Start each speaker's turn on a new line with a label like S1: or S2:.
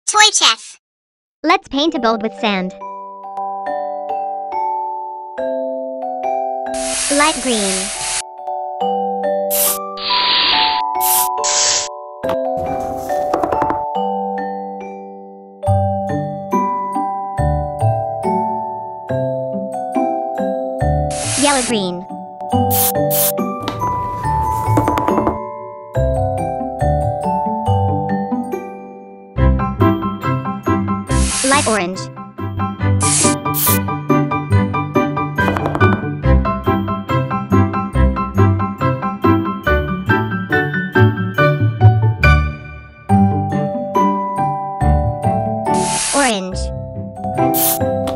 S1: Toy chess.
S2: Let's paint a boat with sand.
S1: Light green.
S2: Yellow green. Light orange. Orange.